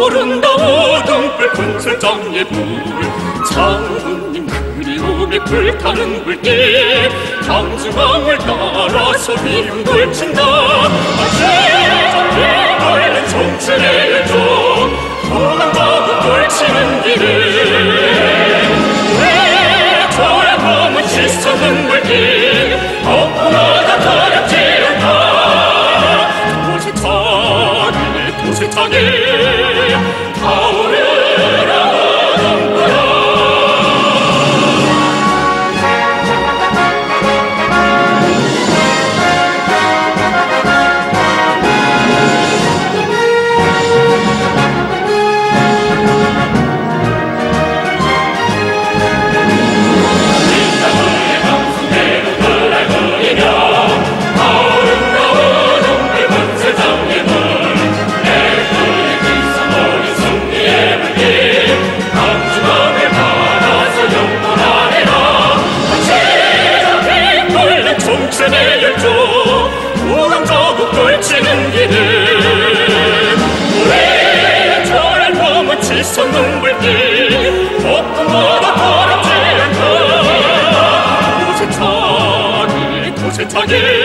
타오른다 우등불 군술정의 불 장군님 그리움에 불타는 불길 강중앙을 따라서 미운돌 친다 아시자 얼른 총체의 열조 호강가고 돌치는 길을 왜 저의 검은 시선은 불길 엎어나가 더럽지 않다 도시타기 타오르라 우등불아 총체의 열조 우강가고 걸치는 길을 왜 저를 범은 치솟 눈물길 폭풍마다 더럽지 않다 도시타기